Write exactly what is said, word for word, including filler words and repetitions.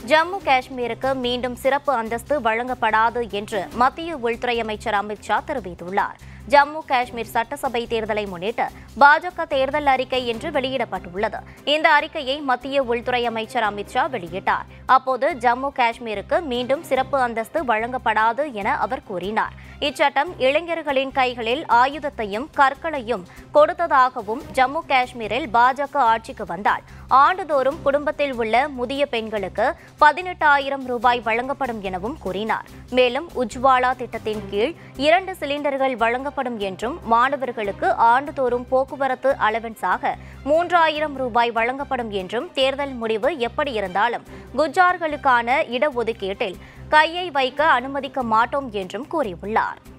ஜம்மு காஷ்மீருக்கு மீண்டும் சிறப்பு அந்தஸ்து வழங்கப்படாது என்று மத்திய உள்துறை அமைச்சர் அமித் ஷா தெரிவித்துள்ளார். ஜம்மு காஷ்மீர் சட்டசபை தேர்தலை முன்னிட்டு பாஜக தேர்தல் அறிக்கை இன்று வெளியிடப்பட்டுள்ளது. இந்த அறிக்கையை மத்திய உள்துறை அமைச்சர் அமித் ஷா வெளியிட்டார். அப்போது ஜம்மு காஷ்மீருக்கு மீண்டும் சிறப்பு அந்தஸ்து வழங்கப்படாது என அவர் கூறினார். இச்சட்டம் இளைஞர்களின் கைகளில் ஆயுதத்தையும் கற்களையும் கொடுத்ததாகவும், ஜம்மு காஷ்மீரில் பாஜக ஆட்சிக்கு வந்தால் ஆண்டுதோறும் குடும்பத்தில் உள்ள முதிய பெண்களுக்கு பதினெட்டாயிரம் ரூபாய் வழங்கப்படும் எனவும் கூறினார். மேலும் உஜ்வாலா திட்டத்தின் கீழ் இரண்டு சிலிண்டர்கள் வழங்கப்படும் என்றும், மாணவர்களுக்கு ஆண்டுதோறும் போக்குவரத்து அலவன்ஸாக மூன்றாயிரம் ரூபாய் வழங்கப்படும் என்றும், தேர்தல் முடிவு எப்படி இருந்தாலும் குஜார்களுக்கான இடஒதுக்கீட்டில் கையை வைக்க அனுமதிக்க மாட்டோம் என்றும் கூறியுள்ளார்.